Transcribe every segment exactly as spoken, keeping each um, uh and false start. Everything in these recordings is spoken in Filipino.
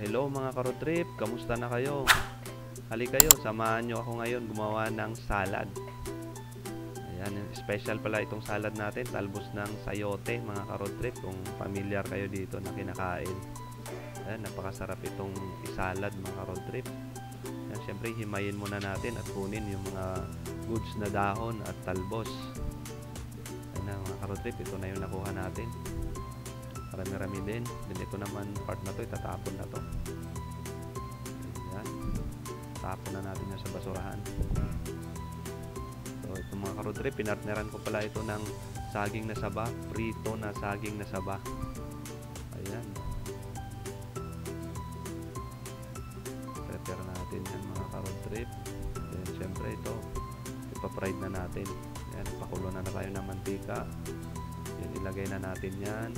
Hello mga ka-road trip, kamusta na kayo? Halika kayo, samahan nyo ako ngayon gumawa ng salad. Ayan, special pala itong salad natin, talbos ng sayote mga ka-road trip. Kung familiar kayo dito na kinakain. Ayan, napakasarap itong isalad mga ka-road trip. Ayan, syempre himayin muna natin at kunin yung mga goods na dahon at talbos. Ayan na mga ka-road trip, ito na yung nakuha natin. Marami-rami din. Then ito naman part na to, itatapon na to. Ayan. Tapon na natin yan sa basurahan. So ito mga ka-road trip, pinartneran ko pala ito ng saging na saba, prito na saging na saba. Ayan. Prepare natin yan mga ka-road trip. Then syempre ito, ipa-fried na natin. Ayan, pakulo na na tayo ng mantika. Yan, ilagay na natin yan.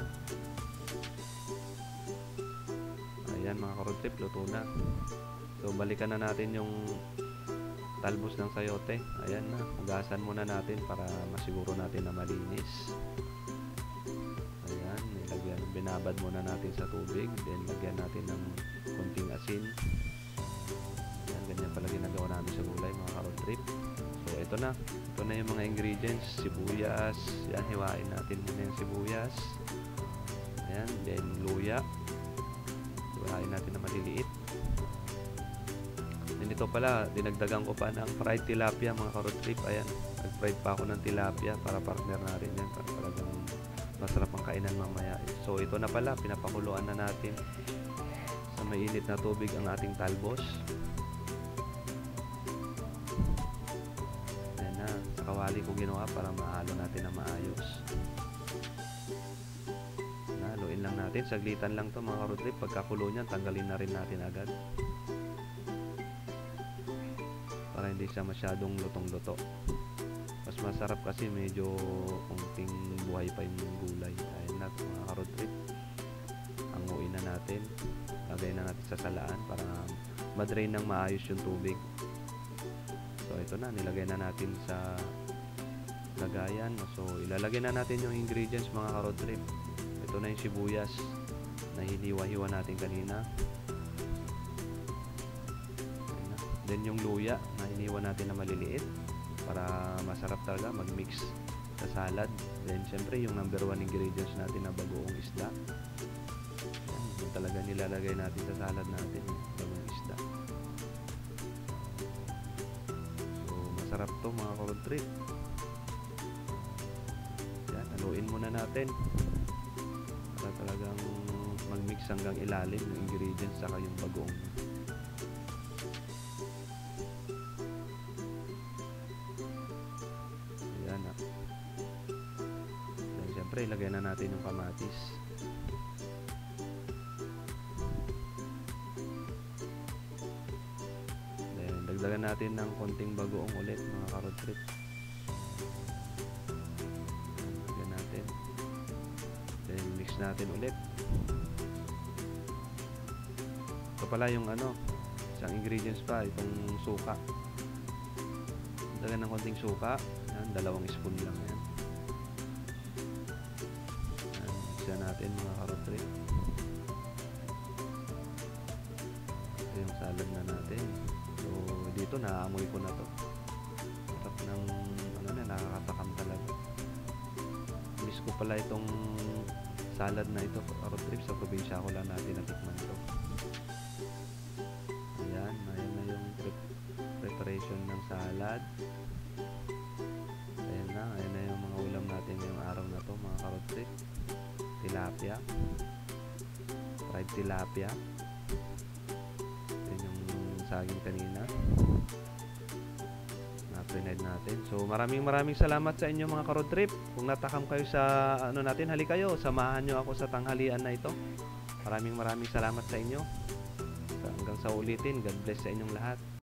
Ayan mga ka-road trip, luto na. So balikan na natin yung talbos ng sayote. Ayan na, hugasan muna natin para masiguro natin na malinis. Ayan, nilagyan, binabad muna natin sa tubig. Then lagyan natin ng konting asin. Ayan, ganyan pala ginagawa namin sa gulay mga ka-road trip. So ito na, ito na yung mga ingredients. Sibuyas, yan, hiwain natin muna yung sibuyas. Ayan, then luya. Hiwain natin na maliliit. And ito pala, dinagdagan ko pa ng fried tilapia mga ka-road trip. Ayan, nag-fried pa ako ng tilapia para partner na rin yan. Para talagang masarap ang kainan mamaya. So ito na pala, pinapakuluan na natin sa mainit na tubig ang ating talbos. Ayan na, sa kawali ko ginawa para mahalo natin na maayos. Haluin lang natin, saglitan lang to mga ka-road trip. Pagkakulo niyan, tanggalin na rin natin agad para hindi siya masyadong lutong-luto. Mas masarap kasi medyo kunting buhay pa yung gulay. Ayun na mga ka-road trip, hanguin na natin, lagay na natin sa salaan para madrain ng maayos yung tubig. So ito na, nilagay na natin sa lagayan. So ilalagay na natin yung ingredients mga ka-road trip. Ito na yung sibuyas na hiniwa-hiwa natin kanina. Then yung luya na hiniwa natin na maliliit para masarap talaga mag-mix sa salad. Then syempre yung number one ingredients natin na bagoong isda. Yan, yung talaga nilalagay natin sa salad natin, bagoong isda. So masarap to mga ka-road trip. Yan, haluin muna natin para talagang mag-mix hanggang ilalim yung ingredients saka yung bagoong. Ayan na. Then syempre ilagay na natin yung kamatis. Then dagdagan natin ng konting bagoong ulit mga ka-road trip. Lagyan natin. Then mix natin ulit. Ito pala yung ano, isang ingredients pa, itong suka. Dagdagan ng konting suka. Yan, dalawang spoon lang yan. Yan, mixan natin mga ka-road trip. Ito yung salad na natin. So dito naamoy ko na to. Sarap ng ano na, nakakatakam talaga. Miss ko pala itong salad na ito ka-road trip, sa probinsya ko lang natin natikman ito. Ayan, ayan na yung prep preparation ng salad. Ayan na, ayan na yung mga ulam natin ngayong araw na to mga ka-road trip. Tilapia, fried tilapia. Ayan yung saging kanina na fried natin. So maraming maraming salamat sa inyo mga ka-road trip. Kung natakam kayo sa ano natin, halika kayo, samahan nyo ako sa tanghalian na ito. Maraming maraming salamat sa inyo. Hanggang sa ulitin, God bless sa inyong lahat.